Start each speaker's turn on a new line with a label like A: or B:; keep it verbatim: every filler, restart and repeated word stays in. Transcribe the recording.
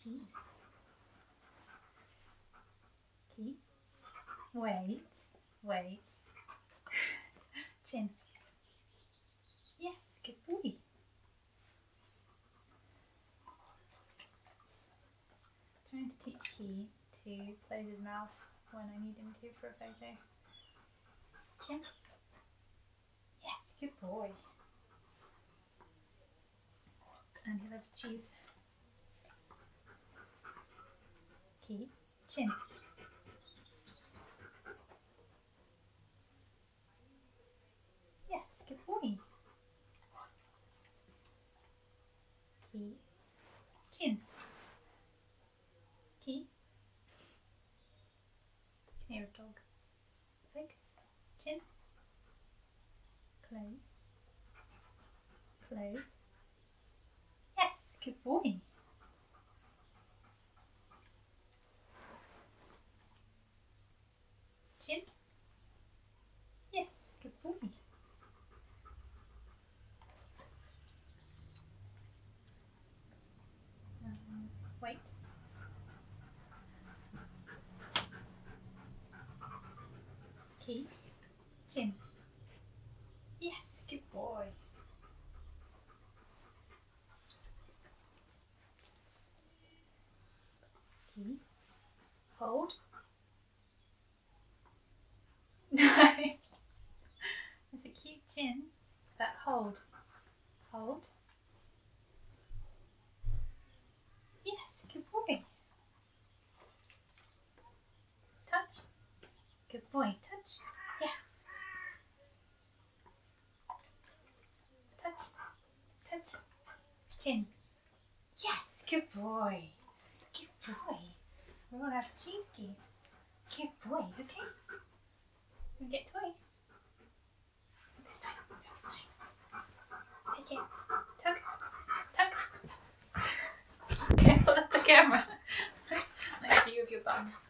A: cheese. Keep. Wait. Wait. Chin. Yes, good boy. Trying to teach Key to close his mouth when I need him to for a photo. Chin. Yes, good boy. And he loves cheese. Key. Chin. Yes, good boy. Key. Chin. Key. Can hear a dog. Focus. Chin. Close. Close. Yes, good boy. Chin. Yes, good boy. Um, wait. Key. Chin. Yes, good boy. Key. Hold. No. It's a cute chin, but hold. Hold. Yes, good boy. Touch. Good boy. Touch. Yes. Touch. Touch. Chin. Yes, good boy. Good boy. We will have cheese Key. Good boy, okay? We get toy. This way. This way. Take it. Tug. Tug. Careful of the camera. Nice view of your bum.